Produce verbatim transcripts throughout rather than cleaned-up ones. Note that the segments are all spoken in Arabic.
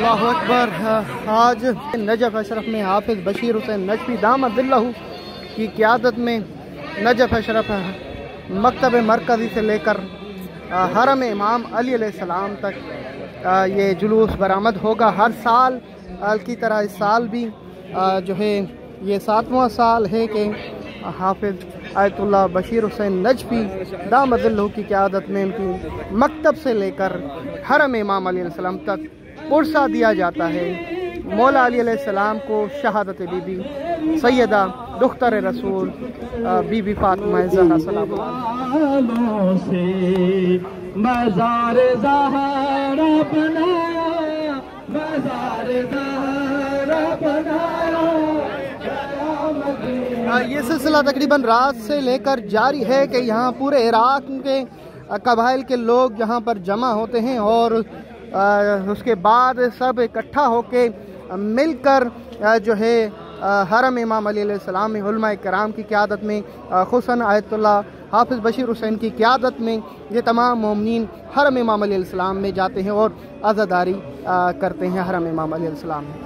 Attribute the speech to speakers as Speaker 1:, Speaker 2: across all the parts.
Speaker 1: अल्लाह अकबर। आज नजफ़ अशरफ में हाफिज़ बशीर हुसैन नजफ़ी दामदिल्लहु की क़ियादत में नजफ़ अशरफ मकतब मरकज़ी से लेकर हरम इमाम अली अलैहिस्सलाम तक ये जुलूस बरामद होगा। हर साल की तरह इस साल भी जो है ये सातवां साल है कि हाफिज़ आयतुल्लाह बशीर हुसैन नजफ़ी दामदिल्लहु की क़ियादत में उनकी मकतब से लेकर हरम इमाम अली अलैहिस्सलाम तक पुरसा दिया जाता है। मौला अली अलैहिस्सलाम को शहादत बीबी सैयदा दुख्तर रसूल बीबी फातिमा ज़हरा सलामुल्लाह से मज़ार ज़हरा बनाया, मज़ार ज़हरा बनाया। ये सिलसिला तकरीबन रात से लेकर जारी है कि यहाँ पूरे इराक़ के कबाइल के लोग यहाँ पर जमा होते हैं और उसके बाद सब इकट्ठा होके मिलकर जो है हरम इमाम अली अलैहिस्सलाम में उलमाए किराम की क़ियादत में खुसन आयतुल्लाह हाफिज़ बशीर हुसैन की क़ियादत में ये तमाम मोमिनीन हरम इमाम अली अलैहिस्सलाम में जाते हैं और आज़ादारी करते हैं हरम इमाम अली अलैहिस्सलाम में।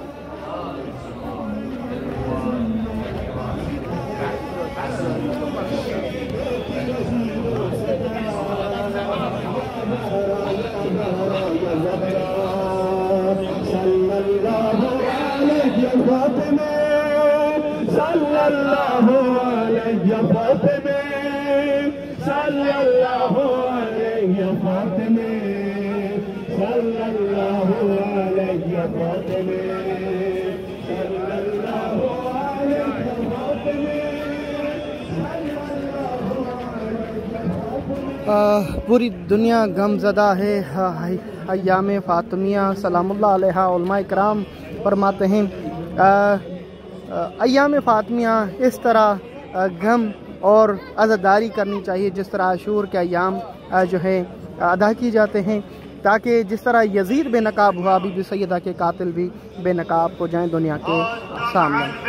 Speaker 1: पूरी दुनिया गमज़दा है। अय्याम फ़ातिमिया सलामुल्लाह अलैहा उलमाए किराम फरमाते हैं अय्याम फ़ातिमिया इस तरह गम और अज़ादारी करनी चाहिए जिस तरह आशूर के अय्याम जो है अदा किए जाते हैं, ताकि जिस तरह यजीद बेनकाब हुआ बीबी सैयदा के कातिल भी बेनकाब हो जाएं दुनिया के सामने।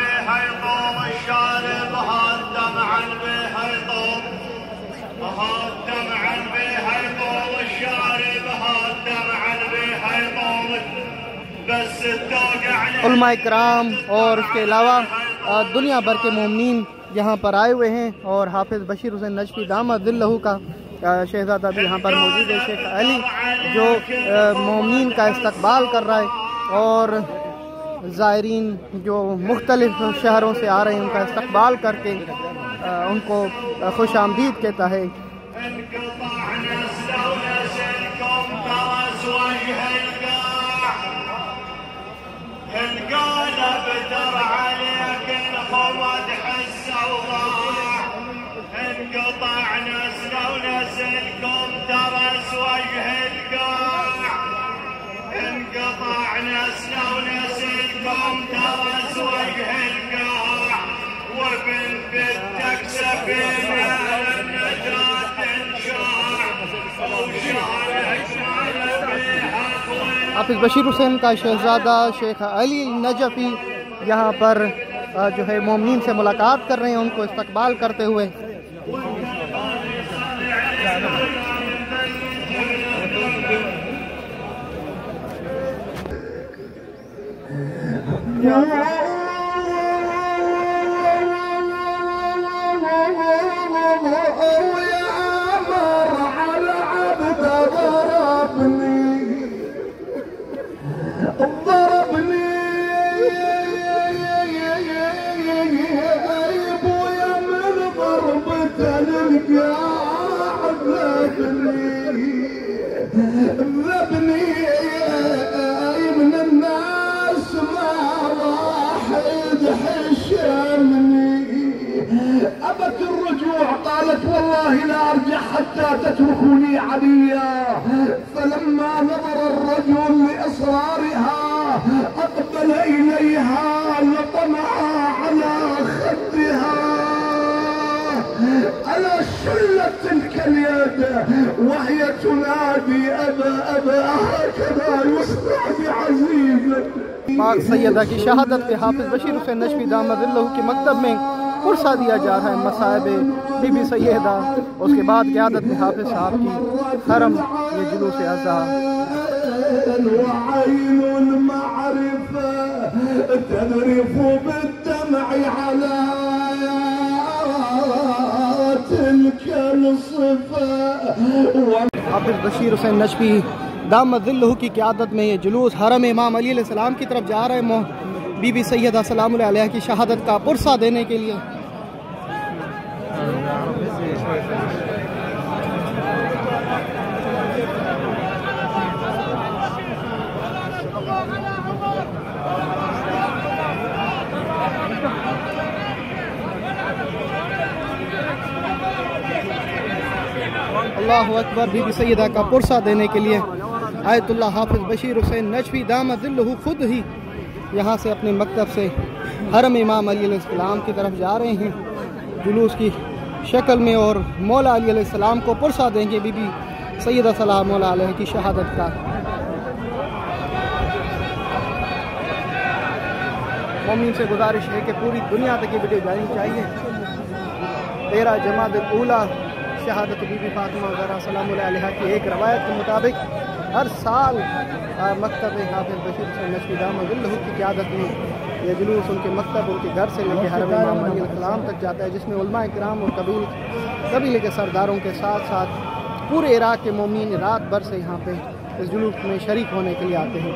Speaker 1: उलमाए किराम और उसके अलावा दुनिया भर के मोमिनीन यहाँ पर आए हुए हैं और हाफिज़ बशीर हुसैन नजफ़ी दामदिल्लहु का शहज़ादा भी यहाँ पर मौजूद है, शेख अली, जो मोमिनीन का इस्तकबाल कर रहा है और ज़ायरीन जो मुख्तलिफ़ शहरों से आ रहे हैं उनका इस्तकबाल करके उनको खुश आमदीद कहता है। हाफिज़ बशीर हुसैन का शहज़ादा शेख अली नजफ़ी यहाँ पर जो है मोमिनीन से मुलाकात कर रहे हैं, उनको इस्तकबाल करते हुए।
Speaker 2: أبت الرجوع، قالت والله لا أرجع حتى تتركوني عليا. فلما نظر الرجل لإصرارها أقبل إليها لطمها على خدها. ألا شلت تلك اليد وهي تنادي أبا أبا هكذا يصنع بعزيزك.
Speaker 1: पाक सैयदा की शहादत पे हाफिज़ बशीर हुसैन नजफ़ी दामदिल्लहु के मकतब में पुरसा दिया जा रहा है मसाइब बीबी सैयदा। उसके बाद क़ियादत में हाफिज़ साहब की हरम ये जुलूस अज़ा
Speaker 2: وعين المعرفة تذرف بالدمع على تلك الصفة.
Speaker 1: हाफिज बशीर हुसैन नजफी दामद ज़िल्लुहु की क़यादत में ये जुलूस हरम इमाम अली अलैहिस्सलाम की तरफ जा रहे हैं बीबी सैयदा सलाम अलैहा की शहादत का पुरसा देने के लिए। अल्लाहु अकबर। बीबी सैयदा का पुरसा देने के लिए आयतुल्लाह हाफिज बशीर हुसैन नजफी दामद ज़िल्लुहु खुद ही यहाँ से अपने मकतब से हरम इमाम अली अलैहिस्सलाम की तरफ जा रहे हैं जुलूस की शक्ल में, और मौला अली अलैहिस्सलाम को पुरसा देंगे बीबी सैयदा सलाम अलैहा की शहादत का। मोमिन से गुजारिश है कि पूरी दुनिया तक ये वीडियो जानी चाहिए। तेरह जमादुल ऊला शहादत बीबी फातिमा ज़हरा सलाम अलैहा की एक रवायत के मुताबिक हर साल मकतब हाफिज बशीर हुसैन नजफी दामद ज़िल्लुहु की क़यादत में यह जुलूस उनके मकतब, उनके घर से लेकर हरम इमाम अली अलैहिस्सलाम तक जाता है, जिसमें उलमा इकराम और कबील कबीले के सरदारों के साथ साथ पूरे इराक़ के मोमिन रात भर से यहाँ पे इस जुलूस में शरीक होने के लिए आते हैं।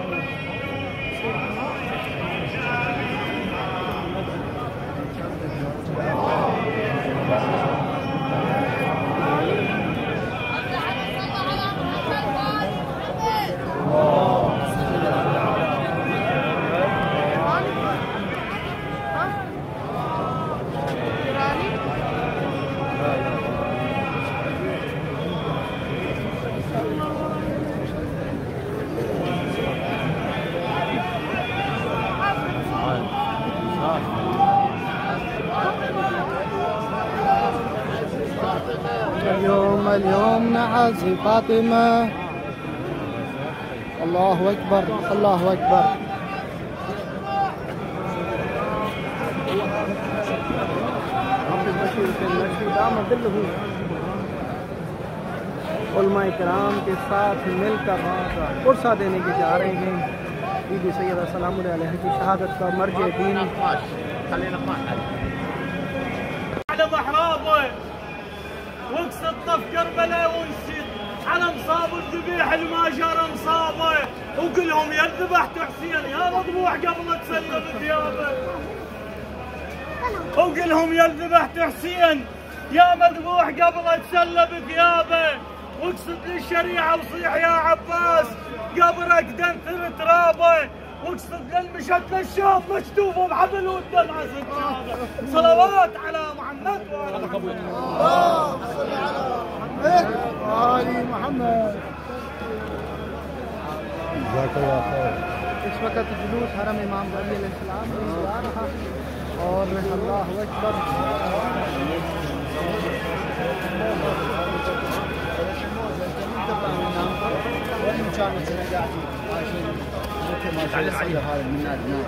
Speaker 1: اليوم اليوم نعزي فاطمة. الله أكبر الله أكبر. हाफिज बशीर हुसैन नजफी दामद ज़िल्लुहु उलमा इकराम के साथ मिलकर पुरसा देने के जा रहे हैं बीबी सैयदा सलाम अलैहा की शहादत का मर्ज दीन।
Speaker 3: وقصد طف كربلاء ونشد على مصاب الذبيح الماجر مصابه، وكلهم يا ذبحت حسين يا مذبوح قبل تسلم ثيابه، وكلهم يا ذبحت حسين يا مذبوح قبل تسلم ثيابه، واقصد للشريعه وصيح يا عباس قبرك دنثر ترابه، واقصد للمشد الشاب مشتوفه بحبل والدمعه سجاده. صلوات على محمد وعلى محمد. اللهم صل على محمد وآل محمد.
Speaker 1: جزاك الله خير। इस वक्त जुलूस हरम इमाम अली अलैहिस्सलाम से जा रहा है और अल्लाहु अकबर।
Speaker 4: على الصيف هذا من نادي نادي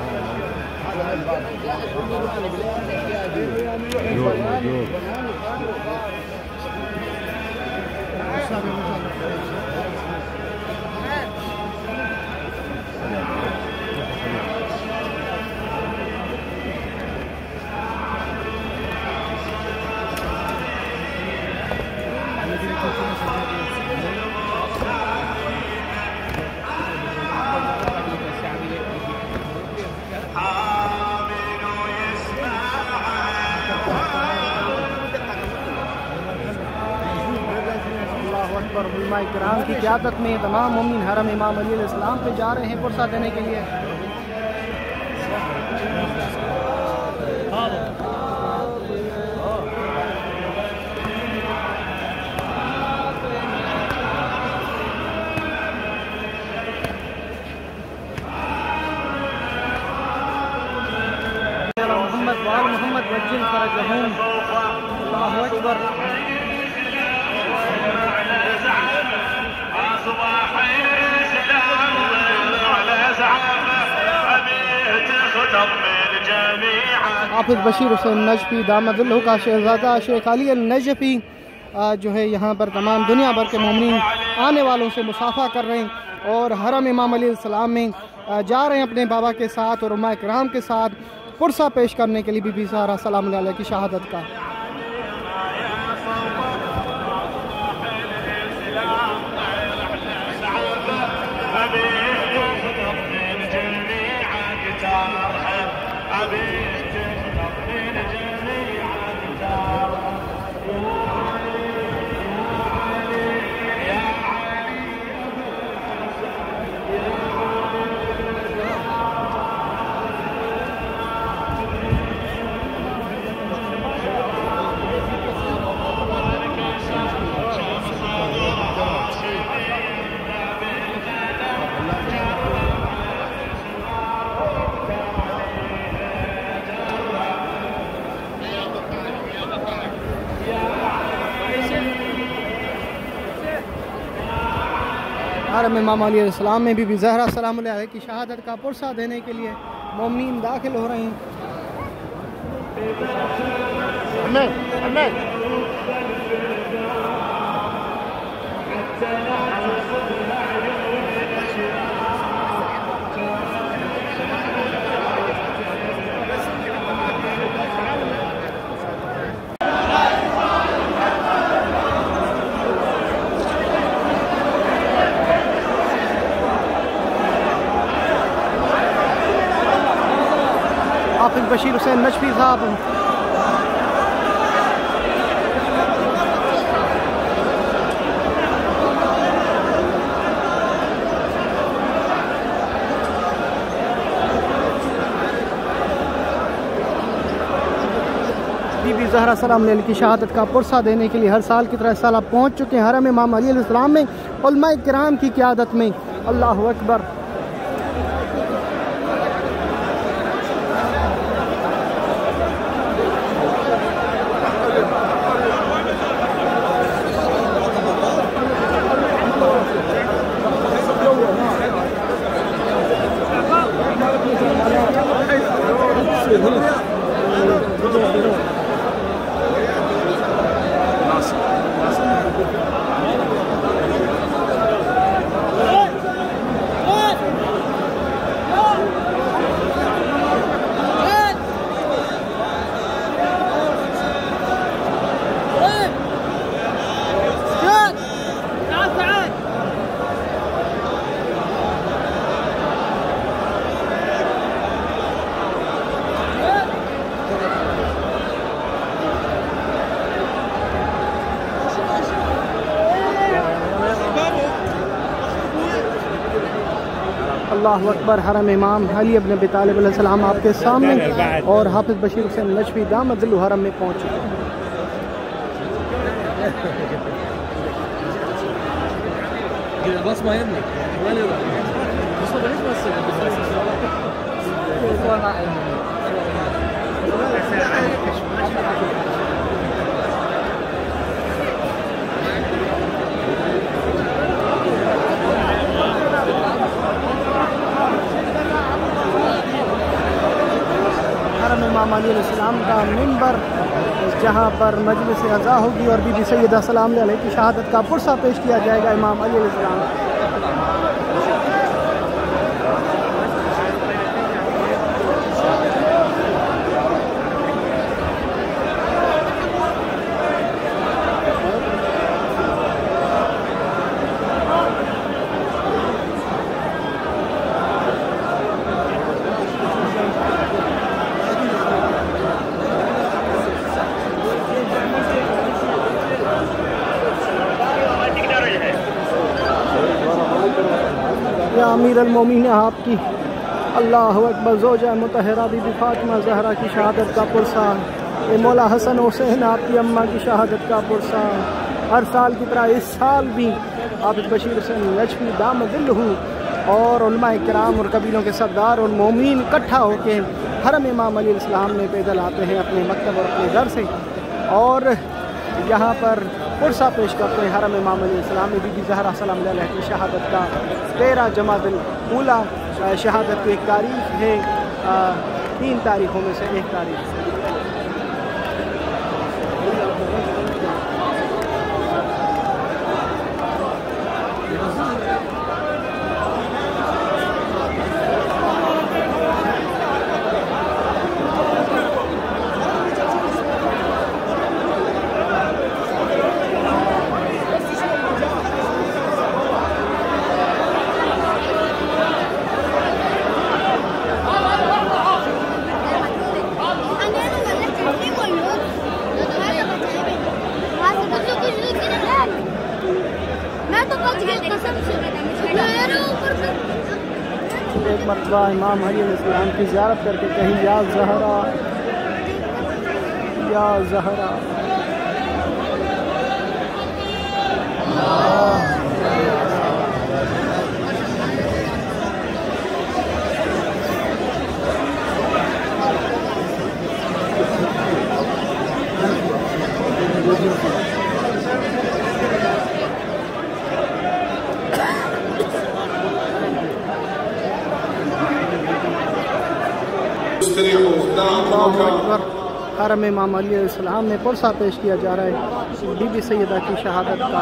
Speaker 1: उलमा इकराम की क़यादत में तमाम मोमिन हरम इमाम अली अलैहिस्सलाम पे जा रहे हैं पुरसा देने के लिए। मोहम्मद वाल मोहम्मद वज्जिल फरजहुम। अल्लाहु अकबर। हाफिज बशीर हुसैन नजफी दामद ज़िल्लुहु का शहज़ादा शेख अली नजफी जो है यहाँ पर तमाम दुनिया भर के मोमिनीन आने वालों से मुसाफा कर रहे हैं। और हरम इमाम अली अलैहिस्सलाम में जा रहे हैं अपने बाबा के साथ और उलमा किराम के साथ पुरसा पेश करने के लिए बीबी ज़हरा सलाम अलैहा की शहादत का। हरम इमाम अली अलैहिस्सलाम में बीबी ज़हरा सलाम अलैहा की शहादत का पुरसा देने के लिए मोमिन दाखिल हो रहे हैं। हाफिज बशीर हुसैन नजफी साहब बीबी ज़हरा सलाम अलैहा की शहादत का पुरसा देने के लिए हर साल की तरह इस साल आप पहुँच चुके हैं हरम इमाम अली अलैहिस्सलाम में उलमाए किराम की क़यादत में। अल्लाहु अकबर। अल्लाहु अकबर। हरम इमाम अली इब्न अबी तालिब अलैहिस्सलाम आपके सामने और हाफिज बशीर हुसैन नजफी दामद हरम में पहुँच चुके हैं। इमाम अली अलैहिस्सलाम का मिंबर जहाँ पर मजलिस अज़ा होगी और बीबी सैयदा सलाम अलैहा की शहादत का पुरसा पेश किया जाएगा इमाम अली अलैहिस्सलाम। या अमीर अल-मोमिनीन आपकी अल्लाहु अकबर ज़ौजा मुतहरा बीबी फातिमा ज़हरा की शहादत का पुरसा, ये मौला हसन हुसैन आपकी अम्मा की शहादत का पुरसा। हर साल की तरह इस साल भी हाफिज बशीर हुसैन नजफी दामदिल्लहु और उलमाए किराम और कबीलों के सरदार और मोमिन इकट्ठा होकर हरम इमाम अली अलैहिस्सलाम में पैदल आते हैं अपने मकतब और अपने घर से और यहाँ पर पुरसा पेश करते हैं। हरम इमाम अली अलैहिस्सलाम में बीबी ज़हरा सलाम अलैहा की शहादत का तेरह जमादुल ऊला शहादत की एक तारीख है, तीन तारीखों में से एक तारीख। मरतबा इमाम अलैहिस्सलाम की ज़ियारत करके कहीं या ज़हरा या ज़हरा। हरम इमाम अली अलैहिस्सलाम में पुरसा पेश किया जा रहा है बीबी सैयदा की शहादत का।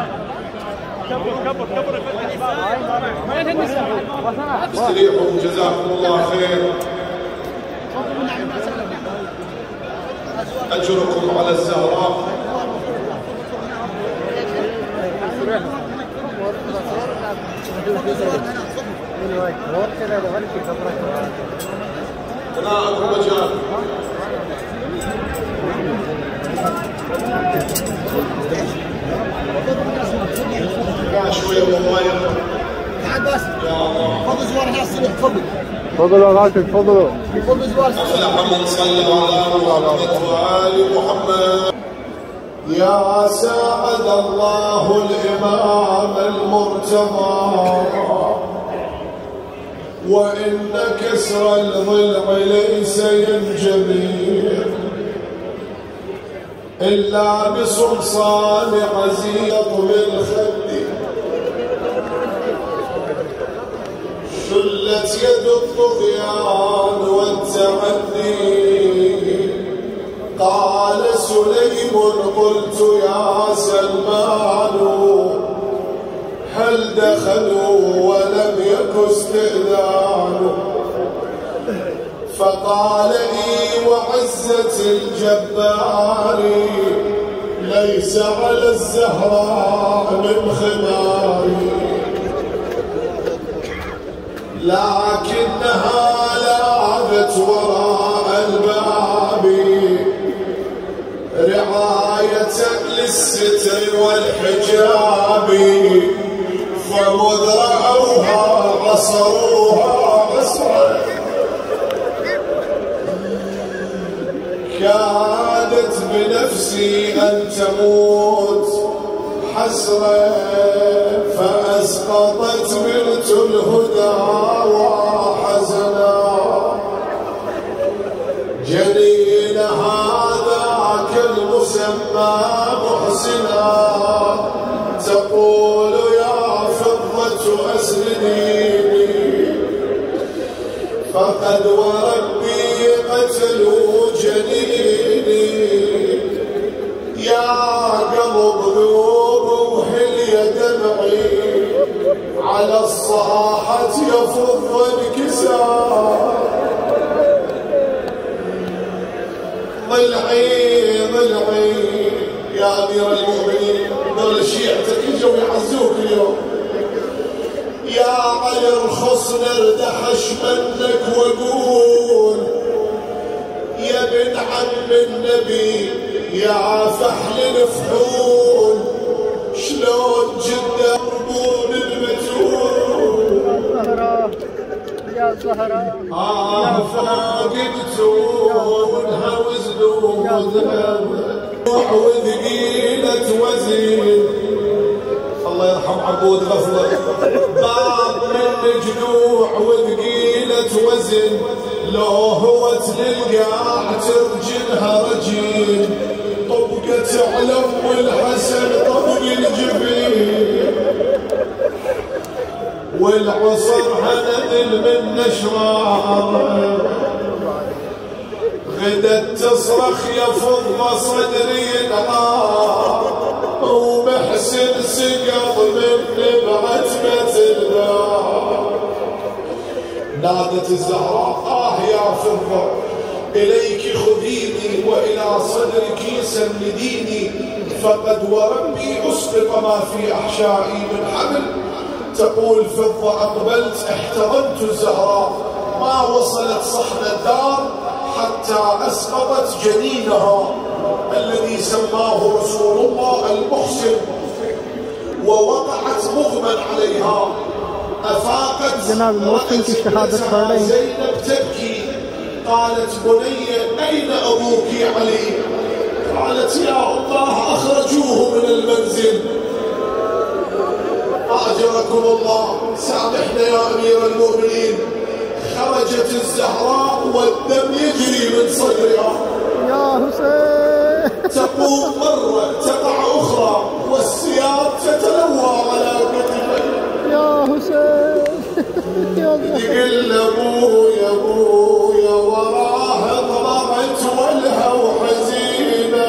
Speaker 2: أجركم على الزهراء ثناءكم مجال شوية والله
Speaker 4: تعال بس
Speaker 2: يا الله
Speaker 4: فضل زوار على الصبح تفضل
Speaker 1: تفضلوا يا غاشم تفضلوا
Speaker 4: فضل زوار
Speaker 2: أفلح من صلى على محمد وآل محمد. يا ساعد الله الإمام المرتضى وإن كسر الضلع ليس ينجبي إلا بصمصان عزيق بالخد شلت يد الطغيان والتعدي. قال سليم قلت يا سلمان هل دخلوا ولم يك استئذان؟ فقال لي وعزة الجبار ليس على الزهراء من خماري لكنها لاذت وراء الباب رعاية للستر والحجاب فمذ رأوها عصروها عصرا كادت بنفسي أن تموت حسرا فأسقطت بنت الهدى وحزنا جنين هذاك المسمى محسنا تقول يا فضة أسنديني فقد وربي قتلوا جنيني يا قلب ذوب وهل دمعي على الصاحة يفض انكسار ضلعي ضلعي يا أمير المؤمنين دول شيعتك اجوا يعزوك اليوم يا علي ارخص نردحش منك وقول يا ابن عم النبي يا فحل الفحول شلون جدا ربون المتون
Speaker 1: يا زهراء
Speaker 2: آه فاقدتونها وزنوها وثقيلة وزين الله يرحم عبود غفلة باب من جنوع وثقيلة وزن لو هوت للقاع ترجلها رجين طبقت على ام الحسن طبق الجبين والعصر هندل من نشرار غدت تصرخ يا فضة صدري العار ومحسن سقط من بعتمة النار. نادت الزهراء آه يا فضة إليك خذيني وإلى صدرك سنديني فقد وربي أسقط ما في أحشائي من حمل. تقول فضة أقبلت احتضنت الزهراء ما وصلت صحن الدار حتى أسقطت جنينها الذي سماه رسول الله المحسن ووقعت مغمى عليها أفاقت
Speaker 1: جناب الموسم کی شهادت پڑھ رہے ہیں.
Speaker 2: زينب تبكي قالت بني أين أبوك علي؟ قالت يا الله أخرجوه من المنزل. أعجبكم الله، سامحنا يا أمير المؤمنين، خرجت الزهراء والدم يجري من صدرها.
Speaker 1: يا حسين.
Speaker 2: تقوم مرة تقع أخرى والثياب تتلوى على كتفيه.
Speaker 1: يا حسين.
Speaker 2: يقول أبويا أبويا وراه ضربت ولها وحزينة.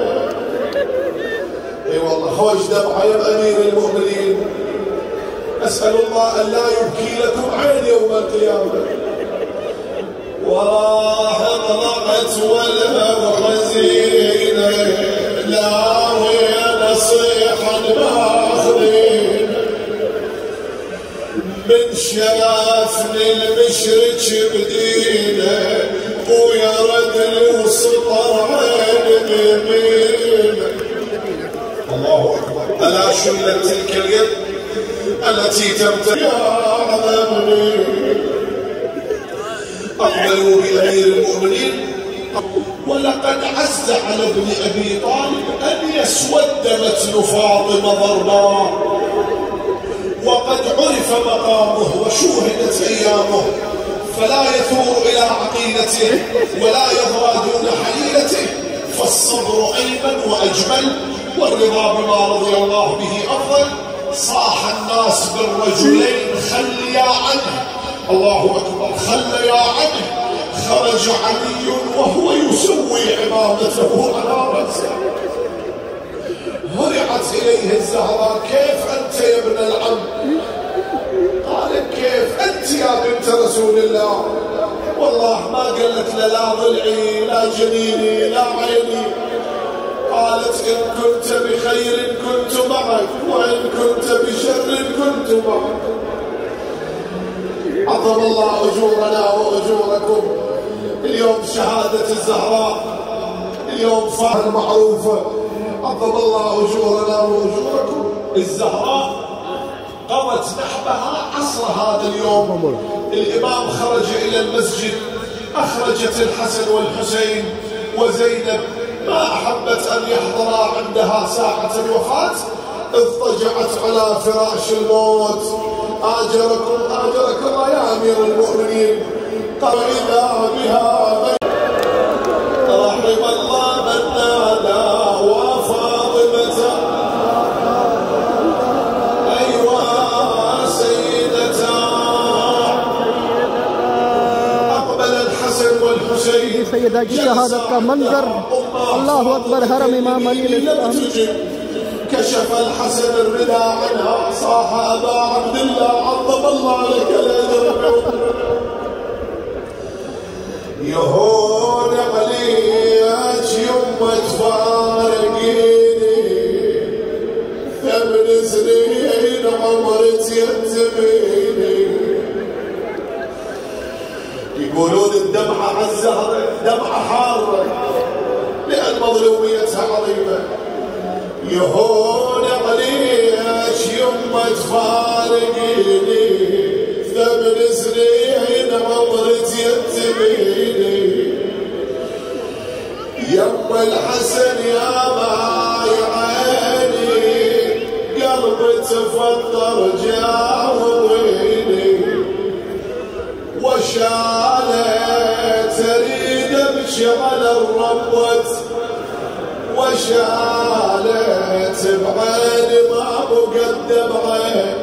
Speaker 2: اي والله خوش دمعة يا أمير المؤمنين، أسأل الله أن لا يبكي لكم عين يوم القيامة. وراه ضربت ولها وحزينة لا وين صيحا ماخذين من شرفني المشرك بدينه ويا رجل وسطر عين بيمينه. الله اكبر. الا شلت تلك اليد التي تمتلك يا عظمني. اقبلوا بامير المؤمنين. ولقد عز على ابن ابي طالب ان يسود متن فاطمه ضربا، وقد عرف مقامه وشوهدت ايامه، فلا يثور الى عقيدته ولا يضرى دون حليلته، فالصبر ايمن واجمل والرضا بما رضي الله به افضل. صاح الناس بالرجلين خليا عنه، الله اكبر، خليا عنه. خرج علي وهو يسوي عمامته على راسه. هرعت اليه الزهراء كيف انت يا ابن العم؟ قال كيف انت يا بنت رسول الله؟ والله ما قالت لا ضلعي لا جنيني لا عيني. قالت ان كنت بخير كنت معك وان كنت بشر كنت معك. عظم الله اجورنا واجوركم. اليوم شهادة الزهراء، اليوم فاعل معروفة. عظم الله اجورنا واجوركم. الزهراء قضت نحبها عصر هذا اليوم. الامام خرج الى المسجد، اخرجت الحسن والحسين وزينب، ما احبت ان يحضرا عندها ساعة الوفاة، اضطجعت على فراش الموت. اجركم اجرك الله يا امير المؤمنين. فإذا بها رحم الله من نادى وفاطمة أيوا سيدتا. أقبل الحسن والحسين.
Speaker 1: سيدة کی شہادت کا منظر. اللہ اکبر. حرم امام علی علیہ السلام.
Speaker 2: كشف الحسن الردى عنها صاح أبا عبد الله عظم الله لك الأجر. يهون عليك يمه تفارقيني، ثمن سنين عمرك يتبيني. يقولون الدمعة على الزهرة دمعة حارة لأن مظلوميتها عظيمة. يهون عليك يمه تفارقيني، ثمن سنين عمرك يتبيني. يم الحسن يا باي عيني قلبي تفطر جاوبيني. وشالت اريد امشي على الربوت، وشالت بعيني ما مقدم عين.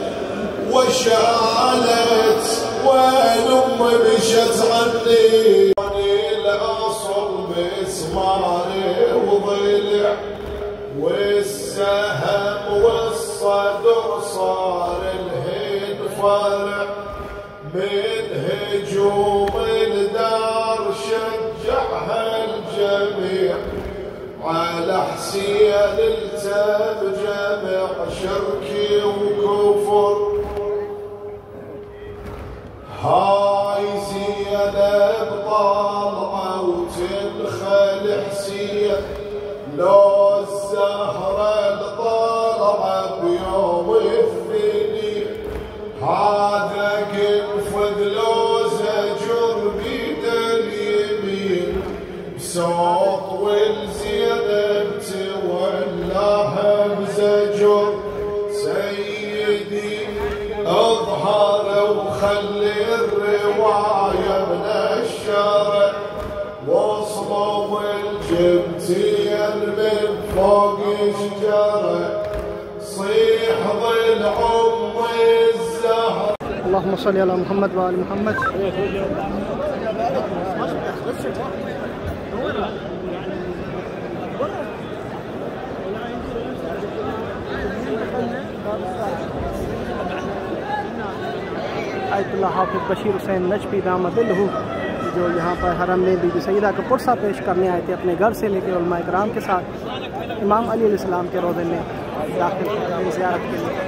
Speaker 2: وشالت وين امي مشت عني. العصر بسماري وضلع والسهم والصدر صار الهين فرع من هجوم الدار. شجعها الجميع على حسين التب جمع شركي وكفر. هاي زينب طالعة وتنخل حسين، لو الزهرة طالعة بيوم الثنين. هذا قنفذ لو زجر بيد اليمين بصوت والزينب تولاها بزجر سيدي اظهر وخلي الرواية من الشرع وصلوا الجبتين من فوق شجرة صيح ظل ام الزهر.
Speaker 1: اللهم صل على محمد وآل محمد. आयतुल्लाह हाफिज बशीर हुसैन नजफी दामदिल्लहु जो यहाँ पर हरम में बीबी सईदा का पुरसा पेश करने आए थे अपने घर से लेकर उलमा इकराम के साथ इमाम अली अलैहिस्सलाम के रोज़े में दाखिल हुए ज़ियारत के लिए।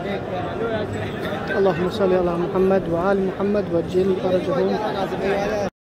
Speaker 1: اللهم صل على محمد وآل محمد وجل فرجهم।